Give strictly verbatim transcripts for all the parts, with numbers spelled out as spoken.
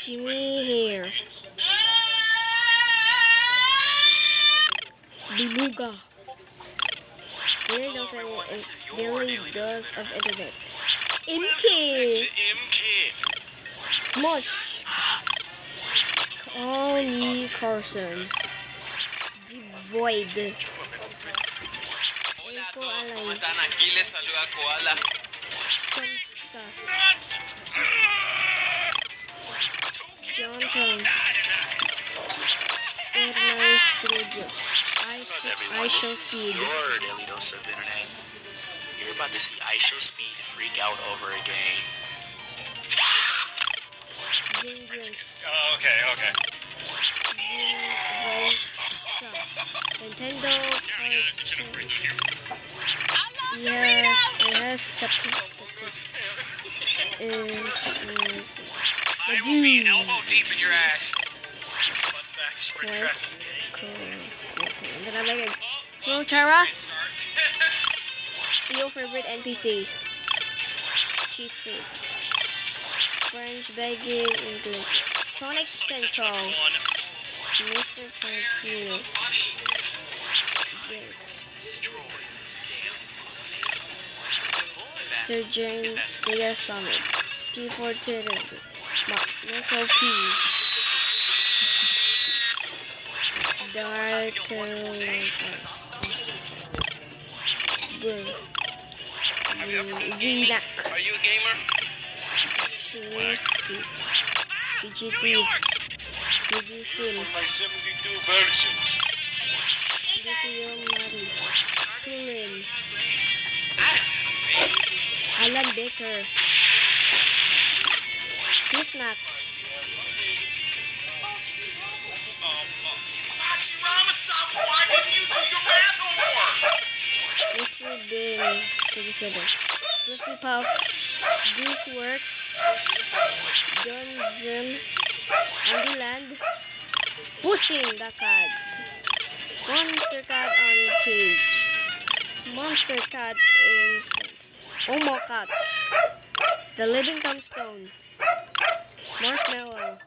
Jimmy here. Beluga. Daily dose of, daily dose of internet. M K. Smush. Call me Carson. Devoid. Eco Align. John Town. Airline Studio. I shall feed. Your daily dose of internet. You're about to see I Show Speed freak out over a game. Oh, okay, okay. Nintendo. Yeah, I have skeptics. I will be elbow deep in your ass. Fun facts for traffic. Then I make it. Hello, Tara. Your favorite N P C. Chief food. French begging English. Sonic Central. Mister Confused. Sir James Sega Summit. T four Twitter. Michael P. Dark Z-Nac. Are you a gamer? B G T. B G Film. My seventy-two versions. Video Mari. Film. Alan Baker. Chris Max. Why didn't you do your math homework? Mister Bill. thirty-seven. Fluffy Puff. This Works. Dungeon. Andy Land. Pushing the Card. Monster Cat on Cage. Monster Cat in Omo Cat. The Living Tombstone. Marshmallow.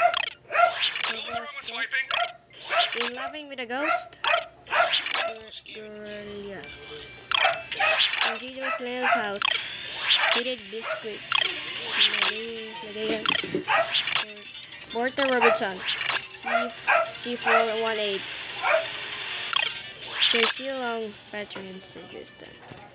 In Laughing with a Ghost. Guerrilla. Continuous Snail's House. Heated Biscuit. Medea. Porter Robertson. C four one eight. Stay long, veteran suggested.